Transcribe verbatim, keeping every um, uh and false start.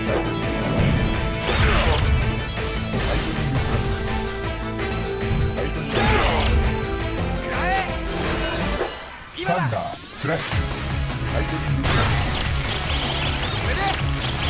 サンダーフラッシュ。サイドリングクラッシュ。